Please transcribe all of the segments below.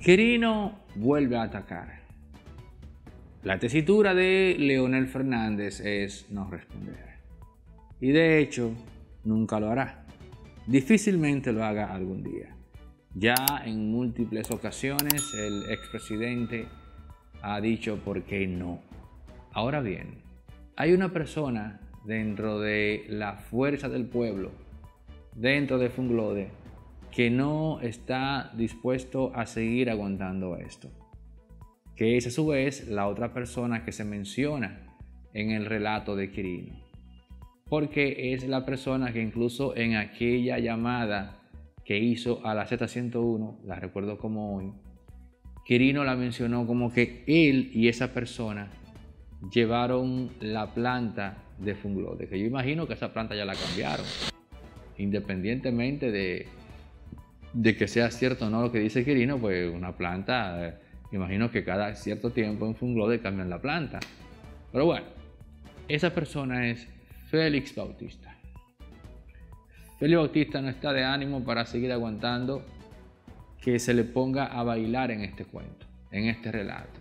Quirino vuelve a atacar. La tesitura de Leonel Fernández es no responder. Y de hecho, nunca lo hará. Difícilmente lo haga algún día. Ya en múltiples ocasiones el expresidente ha dicho por qué no. Ahora bien, hay una persona dentro de la fuerza del pueblo, dentro de Funglode, que no está dispuesto a seguir aguantando esto. Que es a su vez la otra persona que se menciona en el relato de Quirino. Porque es la persona que incluso en aquella llamada que hizo a la Z101, la recuerdo como hoy, Quirino la mencionó como que él y esa persona llevaron la planta de Funglode, que yo imagino que esa planta ya la cambiaron, independientemente de que sea cierto o no lo que dice Quirino, pues una planta, imagino que cada cierto tiempo en Funglode cambian la planta. Pero bueno, esa persona es Félix Bautista. Félix Bautista no está de ánimo para seguir aguantando que se le ponga a bailar en este cuento, en este relato.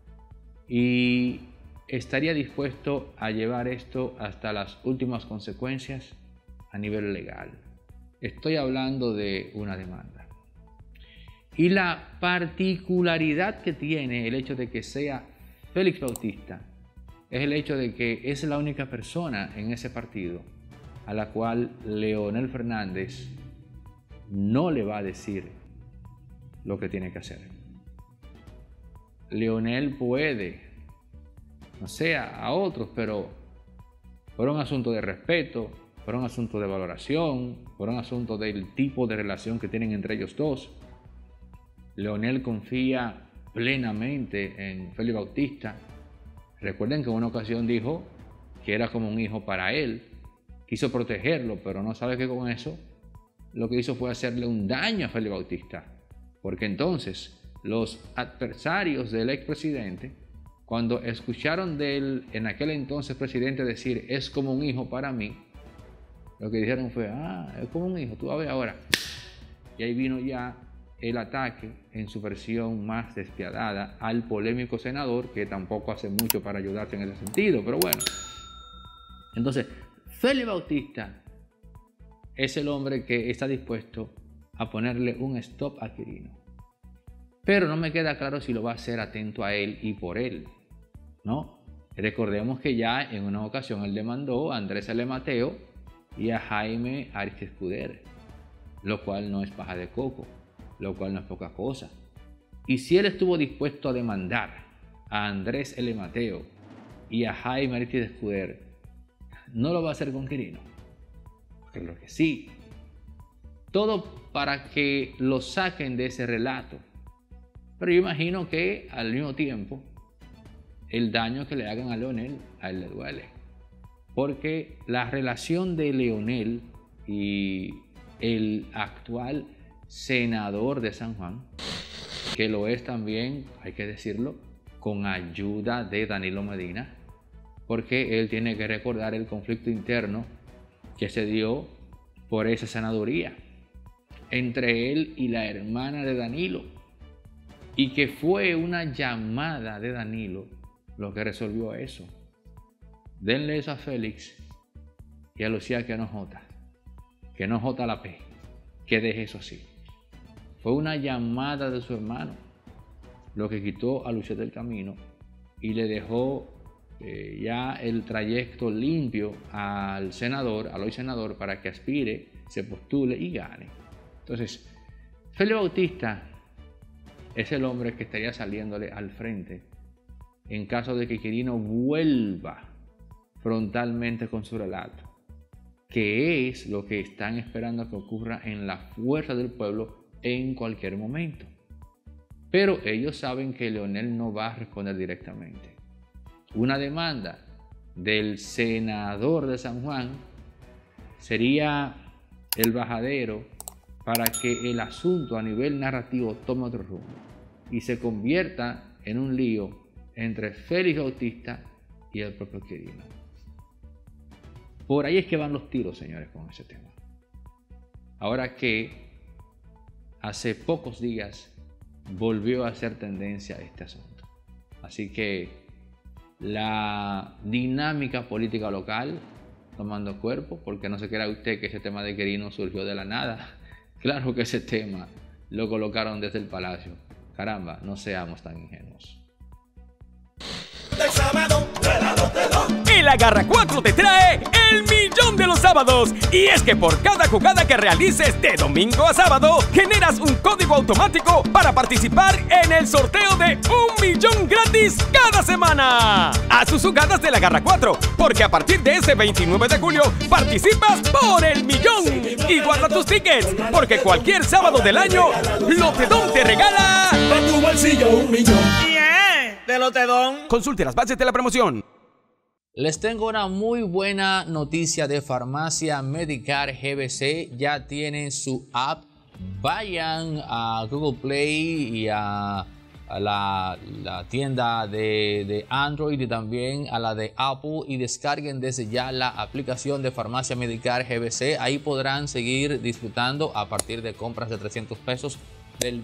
Y estaría dispuesto a llevar esto hasta las últimas consecuencias a nivel legal. Estoy hablando de una demanda. Y la particularidad que tiene el hecho de que sea Félix Bautista es el hecho de que es la única persona en ese partido a la cual Leonel Fernández no le va a decir lo que tiene que hacer. Leonel puede, no sé, a otros, pero por un asunto de respeto, por un asunto de valoración, por un asunto del tipo de relación que tienen entre ellos dos. Leonel confía plenamente en Félix Bautista. Recuerden que en una ocasión dijo que era como un hijo para él. Quiso protegerlo, pero no sabe que con eso lo que hizo fue hacerle un daño a Félix Bautista. Porque entonces los adversarios del expresidente, cuando escucharon del en aquel entonces presidente decir es como un hijo para mí, lo que dijeron fue, es como un hijo, tú vas a ver ahora. Y ahí vino ya el ataque en su versión más despiadada al polémico senador, que tampoco hace mucho para ayudarte en ese sentido, pero bueno. Entonces, Félix Bautista es el hombre que está dispuesto a ponerle un stop a Quirino. Pero no me queda claro si lo va a hacer atento a él y por él, ¿no? Recordemos que ya en una ocasión él demandó a Andrés L. Mateo y a Jaime Ariztía, lo cual no es paja de coco, lo cual no es poca cosa. Y si él estuvo dispuesto a demandar a Andrés L. Mateo y a Jaime Ariztía, ¿no lo va a hacer con Quirino? Creo que sí. Todo para que lo saquen de ese relato. Pero yo imagino que al mismo tiempo el daño que le hagan a Leonel, a él le duele. Porque la relación de Leonel y el actual senador de San Juan, que lo es también, hay que decirlo, con ayuda de Danilo Medina, porque él tiene que recordar el conflicto interno que se dio por esa senaduría entre él y la hermana de Danilo, y que fue una llamada de Danilo lo que resolvió eso. Denle eso a Félix y a Lucía que no jota la P, que deje eso así. Fue una llamada de su hermano lo que quitó a Lucía del camino y le dejó ya el trayecto limpio al senador, al hoy senador, para que aspire, se postule y gane. Entonces, Félix Bautista es el hombre que estaría saliéndole al frente en caso de que Quirino vuelva frontalmente con su relato, que es lo que están esperando que ocurra en la fuerza del pueblo en cualquier momento. Pero ellos saben que Leonel no va a responder directamente. Una demanda del senador de San Juan sería el bajadero para que el asunto a nivel narrativo tome otro rumbo y se convierta en un lío entre Félix Bautista y el propio Quirino. Por ahí es que van los tiros, señores, con ese tema. Ahora que hace pocos días volvió a ser tendencia este asunto. Así que la dinámica política local tomando cuerpo, porque no se crea usted que ese tema de Quirino surgió de la nada. Claro que ese tema lo colocaron desde el palacio. Caramba, no seamos tan ingenuos. El Agarra 4 te trae el millón de los sábados. Y es que por cada jugada que realices de domingo a sábado, generas un código automático para participar en el sorteo de 1.000.000 gratis cada semana. Haz tus jugadas del Agarra 4, porque a partir de ese 29 de julio participas por el millón. Y guarda tus tickets, porque cualquier sábado del año, Lotedom te regala en tu bolsillo 1.000.000. De Lotedom. Consulte las bases de la promoción. Les tengo una muy buena noticia de Farmacia Medicare GBC. Ya tienen su app. Vayan a Google Play y a la tienda de Android y también a la de Apple y descarguen desde ya la aplicación de Farmacia Medicare GBC. Ahí podrán seguir disfrutando a partir de compras de 300 pesos del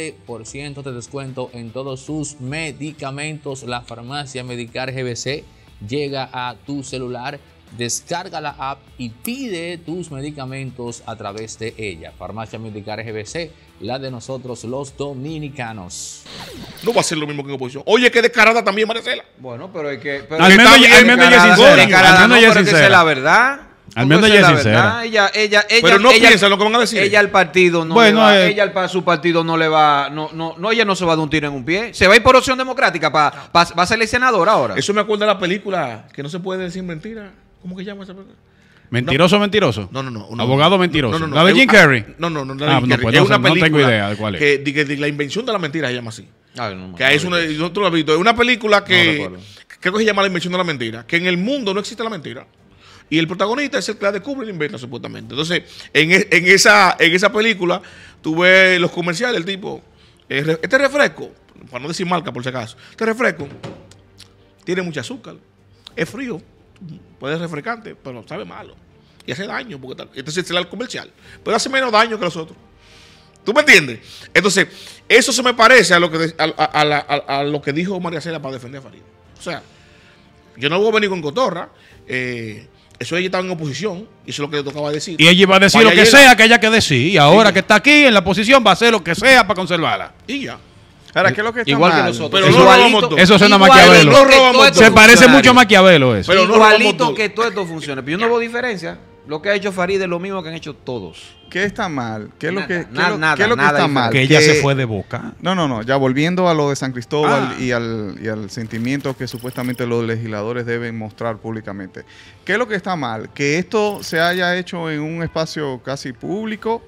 20% de descuento en todos sus medicamentos. La Farmacia Medicare GBC llega a tu celular. Descarga la app y pide tus medicamentos a través de ella. Farmacia Medicare GBC, la de nosotros los dominicanos. No va a ser lo mismo que en oposición. Oye, qué descarada también, Maricela. Bueno, pero es que... Al menos ella es sincera. Al menos ella es sincera. Es la verdad. Al menos ella es sincera. Pero no piensan lo que van a decir. Ella al partido no le va, ella para su partido no le va, ella no se va de un tiro en un pie. Se va a ir por opción democrática, va a ser senadora ahora. Eso me acuerda de la película que no se puede decir mentira. ¿Cómo que llama esa película? ¿Mentiroso o mentiroso? No. Abogado mentiroso. No. ¿La de Jim Carrey? No. Pues es una película. No tengo idea de cuál es. Que la invención de la mentira se llama así. Que es nosotros lo hemos visto. Es una película que creo que se llama La invención de la mentira. Que en el mundo no existe la mentira. Y el protagonista es el que la descubre y la inventa, supuestamente. Entonces, en esa película, tú ves los comerciales, el tipo, este refresco, para no decir marca por si acaso, este refresco tiene mucho azúcar, es frío, puede ser refrescante, pero sabe malo. Y hace daño, porque entonces es el comercial. Pero hace menos daño que los otros. ¿Tú me entiendes? Entonces, eso se me parece a lo que dijo María Cela para defender a Farideh. O sea, yo no voy a venir con cotorra. Eso ella estaba en oposición y eso es lo que le tocaba decir. Y ella iba a decir lo que sea que ella que decir. Y ahora que está aquí en la posición va a hacer lo que sea para conservarla. Y ya. Ahora, ¿qué es lo que está igual mal? que nosotros. Pero no robamos todo. Eso suena a Maquiavelo. No robamos todo. Se parece mucho a Maquiavelo eso. Pero no igualito que todo esto funciona. Pero yo no veo diferencia. Lo que ha hecho Farideh es lo mismo que han hecho todos. ¿Qué está mal? ¿Qué es lo que nada está mal? Que ella se fue de boca. No. Ya volviendo a lo de San Cristóbal y al sentimiento que supuestamente los legisladores deben mostrar públicamente. ¿Qué es lo que está mal? Que esto se haya hecho en un espacio casi público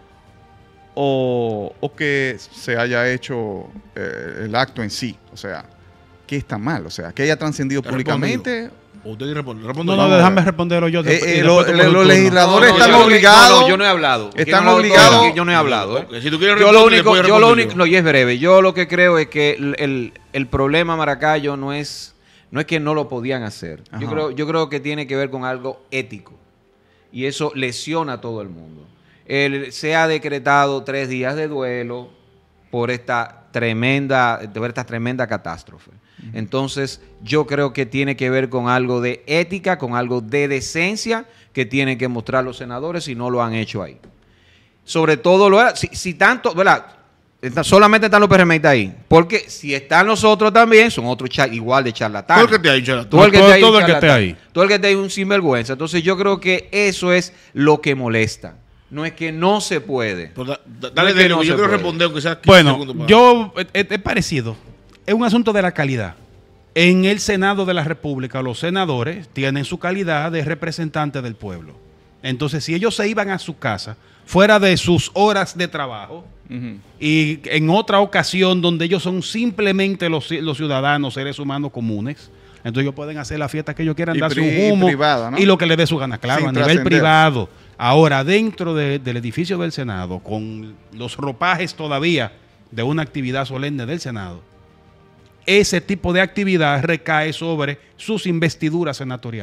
o que se haya hecho el acto en sí. O sea, ¿qué está mal? O sea, que haya trascendido públicamente. Usted responde. No, déjame responderlo yo. Los legisladores están obligados. Yo no he hablado. Están obligados. Yo no he hablado. Si tú quieres Yo lo único, no, y es breve. Yo lo que creo es que el problema, Maracayo, no es que no lo podían hacer. Yo creo que tiene que ver con algo ético. Y eso lesiona a todo el mundo. Se ha decretado 3 días de duelo por esta tremenda catástrofe. Entonces, yo creo que tiene que ver con algo de ética, con algo de decencia que tienen que mostrar los senadores si no lo han hecho ahí. Sobre todo, si tanto, ¿verdad? Solamente están los PRMistas ahí. Porque si están los otros también, son otros igual de charlatanes. Todo el que esté ahí, charlatán. Todo el que esté ahí. Todo el que esté ahí un sinvergüenza. Entonces, yo creo que eso es lo que molesta. No es que no se puede. Pues dale, yo quiero responder aunque sea 15 bueno, segundos. Yo es parecido. Es un asunto de la calidad. En el Senado de la República, los senadores tienen su calidad de representantes del pueblo. Entonces, si ellos se iban a su casa, fuera de sus horas de trabajo, y en otra ocasión donde ellos son simplemente los ciudadanos, seres humanos comunes, entonces ellos pueden hacer la fiesta que ellos quieran, dar su humo privada, ¿no? Y lo que les dé su gana, claro, Sin a nivel privado. Ahora, dentro del edificio del Senado, con los ropajes todavía de una actividad solemne del Senado, ese tipo de actividad recae sobre sus investiduras senatoriales.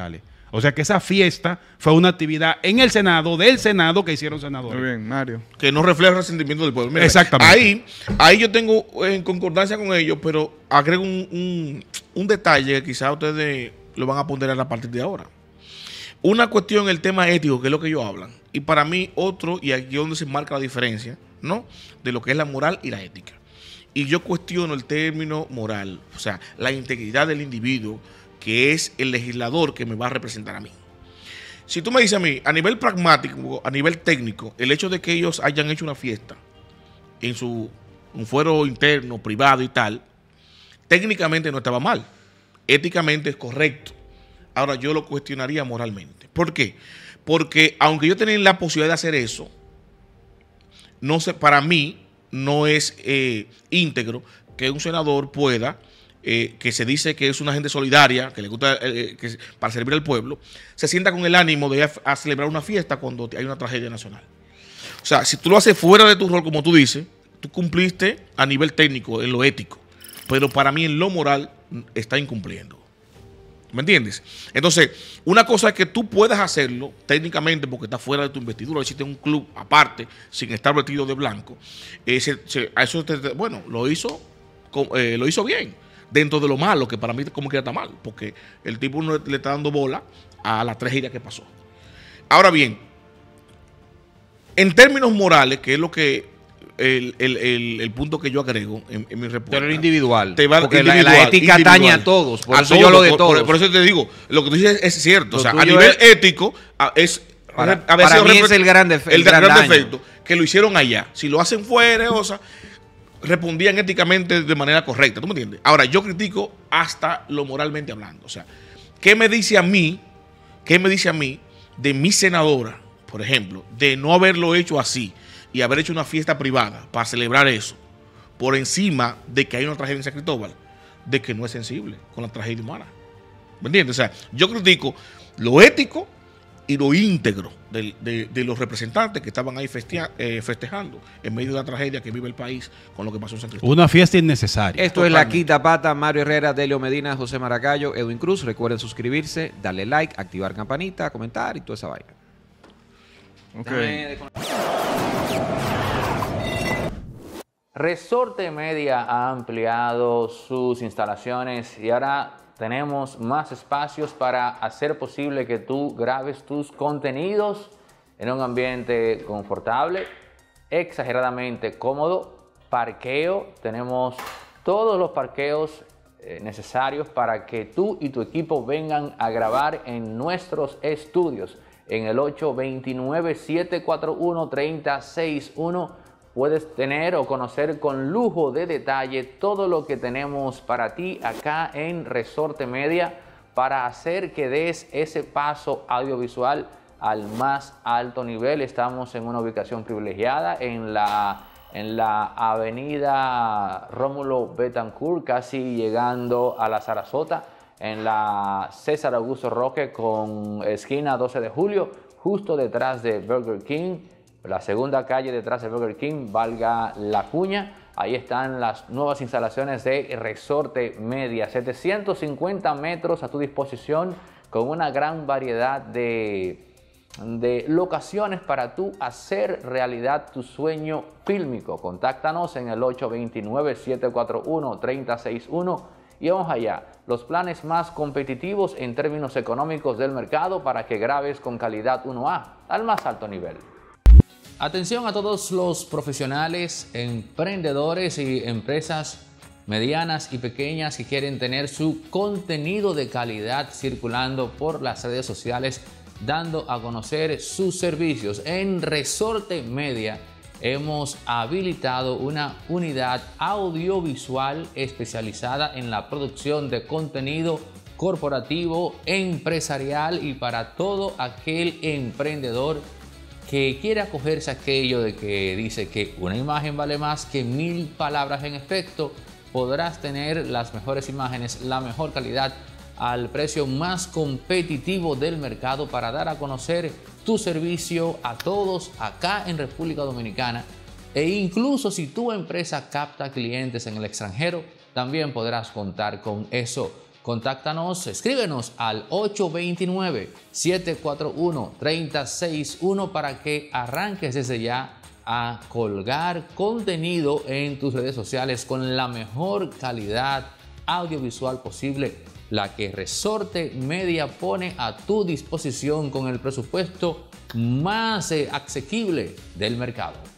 O sea que esa fiesta fue una actividad en el Senado, del Senado, que hicieron senadores. Muy bien, Mario. Que no refleja el resentimiento del pueblo. Mira, exactamente. Ahí yo tengo en concordancia con ellos, pero agrego un detalle que quizás ustedes lo van a ponderar a partir de ahora. Una cuestión, el tema ético, que es lo que ellos hablan. Y para mí otro, y aquí es donde se marca la diferencia, ¿no? De lo que es la moral y la ética. Y yo cuestiono el término moral, o sea, la integridad del individuo, que es el legislador que me va a representar a mí. Si tú me dices a mí, a nivel pragmático, a nivel técnico, el hecho de que ellos hayan hecho una fiesta en un fuero interno, privado y tal, técnicamente no estaba mal. Éticamente es correcto. Ahora yo lo cuestionaría moralmente. ¿Por qué? Porque aunque yo tenía la posibilidad de hacer eso, no sé, para mí no es íntegro que un senador pueda, que se dice que es una gente solidaria, que le gusta para servir al pueblo, se sienta con el ánimo de a celebrar una fiesta cuando hay una tragedia nacional. O sea, si tú lo haces fuera de tu rol, como tú dices, tú cumpliste a nivel técnico, en lo ético, pero para mí en lo moral está incumpliendo. ¿Me entiendes? Entonces, una cosa es que tú puedas hacerlo técnicamente porque está fuera de tu investidura, existe un club aparte, sin estar vestido de blanco. Bueno, lo hizo bien, dentro de lo malo, que para mí como que está mal, porque el tipo no le está dando bola a la tragedia que pasó. Ahora bien, en términos morales, que es lo que el punto que yo agrego en mi respuesta. Pero individual. Porque la ética atañe a todos. Por eso yo lo de todos. Por eso te digo, lo que tú dices es cierto. O sea, a nivel ético, para mí es el gran defecto. Que lo hicieron allá. Si lo hacen fuera, respondían éticamente de manera correcta. ¿Tú me entiendes? Ahora, yo critico hasta lo moralmente hablando. O sea, ¿qué me dice a mí de mi senadora, por ejemplo, de no haberlo hecho así y haber hecho una fiesta privada para celebrar eso, por encima de que hay una tragedia en San Cristóbal, de que no es sensible con la tragedia humana? ¿Me entiendes? O sea, yo critico lo ético y lo íntegro de los representantes que estaban ahí festejando en medio de la tragedia que vive el país con lo que pasó en San Cristóbal. Una fiesta innecesaria. Esto totalmente. Es La Quinta Pata, Mario Herrera, Delio Medina, José Maracayo, Edwin Cruz. Recuerden suscribirse, darle like, activar campanita, comentar y toda esa vaina. Okay. Resorte Media ha ampliado sus instalaciones y ahora tenemos más espacios para hacer posible que tú grabes tus contenidos en un ambiente confortable, exageradamente cómodo, parqueo. Tenemos todos los parqueos necesarios para que tú y tu equipo vengan a grabar en nuestros estudios. En el 829-741-3061 puedes tener o conocer con lujo de detalle todo lo que tenemos para ti acá en Resorte Media para hacer que des ese paso audiovisual al más alto nivel. Estamos en una ubicación privilegiada en la avenida Rómulo Betancourt, casi llegando a la Sarasota, en la César Augusto Roque con esquina 12 de julio, justo detrás de Burger King, la segunda calle detrás de Burger King, valga la cuña. Ahí están las nuevas instalaciones de Resorte Media, 750 metros a tu disposición con una gran variedad de locaciones para tú hacer realidad tu sueño fílmico. Contáctanos en el 829-741-3061 y vamos allá. Los planes más competitivos en términos económicos del mercado para que grabes con calidad 1A al más alto nivel. Atención a todos los profesionales, emprendedores y empresas medianas y pequeñas que quieren tener su contenido de calidad circulando por las redes sociales, dando a conocer sus servicios. En Resorte Media hemos habilitado una unidad audiovisual especializada en la producción de contenido corporativo, empresarial y para todo aquel emprendedor que quiere acogerse a aquello de que dice que una imagen vale más que 1000 palabras. En efecto, podrás tener las mejores imágenes, la mejor calidad al precio más competitivo del mercado para dar a conocer tu servicio a todos acá en República Dominicana. E incluso si tu empresa capta clientes en el extranjero, también podrás contar con eso. Contáctanos, escríbenos al 829-741-3061 para que arranques desde ya a colgar contenido en tus redes sociales con la mejor calidad audiovisual posible, la que Resorte Media pone a tu disposición con el presupuesto más asequible del mercado.